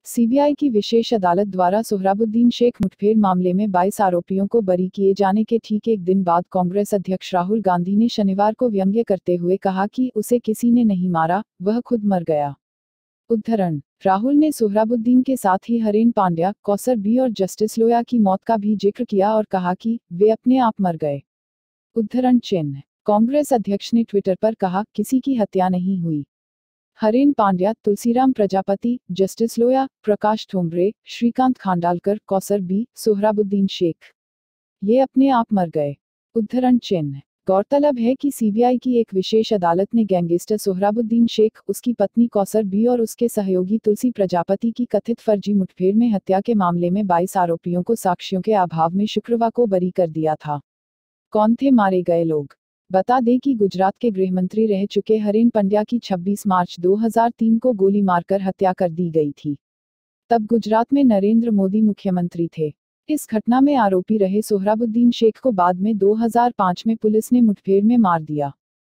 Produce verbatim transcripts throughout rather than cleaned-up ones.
CBI की विशेष अदालत द्वारा सोहराबुद्दीन शेख मुठभेड़ मामले में बाईस आरोपियों को बरी किए जाने के ठीक एक दिन बाद कांग्रेस अध्यक्ष राहुल गांधी ने शनिवार को व्यंग्य करते हुए कहा कि उसे किसी ने नहीं मारा, वह खुद मर गया। उद्धरण: राहुल ने सोहराबुद्दीन के साथ ही हरेन पांड्या, कौसर बी और जस्टिस लोया की मौत का भी जिक्र किया और कहा कि वे अपने आप मर गए। उद्धरण चिन्ह: कांग्रेस अध्यक्ष ने ट्विटर पर कहा, किसी की हत्या नहीं हुई। हरेन पांड्या, तुलसीराम प्रजापति, जस्टिस लोया, प्रकाश ठोंबरे, श्रीकांत खांडालकर, कौसर बी, सोहराबुद्दीन शेख, ये अपने आप मर गए। उद्धरण चिन्ह: गौरतलब है कि सीबीआई की एक विशेष अदालत ने गैंगस्टर सोहराबुद्दीन शेख, उसकी पत्नी कौसर बी और उसके सहयोगी तुलसी प्रजापति की कथित फर्जी मुठभेड़ में हत्या के मामले में बाईस आरोपियों को साक्ष्यों के अभाव में शुक्रवार को बरी कर दिया था। कौन थे मारे गए लोग? बता दें कि गुजरात के गृहमंत्री रह चुके हरेन पांड्या की छब्बीस मार्च दो हज़ार तीन को गोली मारकर हत्या कर दी गई थी। तब गुजरात में नरेंद्र मोदी मुख्यमंत्री थे। इस घटना में आरोपी रहे सोहराबुद्दीन शेख को बाद में दो हज़ार पाँच में पुलिस ने मुठभेड़ में मार दिया।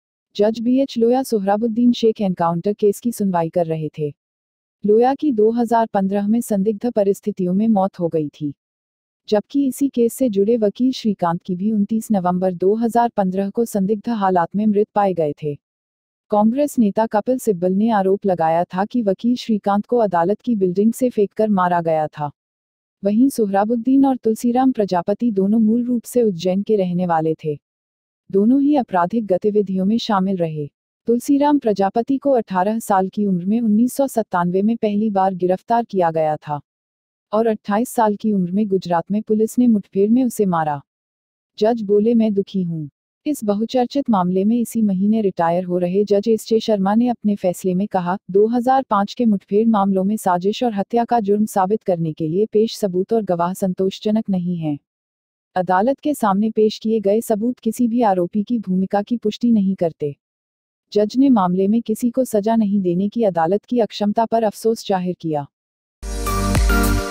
जज B H Loya Sohrabuddin Sheikh encounter case की सुनवाई कर रहे थे। लोया की दो हज़ार पंद्रह में संदिग्ध परिस्थितियों में मौत हो गई थी, जबकि इसी केस से जुड़े वकील श्रीकांत की भी उनतीस नवंबर दो हज़ार पंद्रह को संदिग्ध हालात में मृत पाए गए थे। कांग्रेस नेता कपिल सिब्बल ने आरोप लगाया था कि वकील श्रीकांत को अदालत की बिल्डिंग से फेंककर मारा गया था। वहीं सोहराबुद्दीन और तुलसीराम प्रजापति दोनों मूल रूप से उज्जैन के रहने वाले थे। दोनों ही आपराधिक गतिविधियों में शामिल रहे। तुलसीराम प्रजापति को अठारह साल की उम्र में उन्नीस सौ सत्तानवे में पहली बार गिरफ्तार किया गया था और अट्ठाईस साल की उम्र में गुजरात में पुलिस ने मुठभेड़ में उसे मारा। जज बोले, मैं दुखी हूं। इस बहुचर्चित मामले में इसी महीने रिटायर हो रहे जज एस जे शर्मा ने अपने फैसले में कहा, दो हज़ार पाँच के मुठभेड़ मामलों में साजिश और हत्या का जुर्म साबित करने के लिए पेश सबूत और गवाह संतोषजनक नहीं हैं। अदालत के सामने पेश किए गए सबूत किसी भी आरोपी की भूमिका की पुष्टि नहीं करते। जज ने मामले में किसी को सजा नहीं देने की अदालत की अक्षमता पर अफसोस जाहिर किया।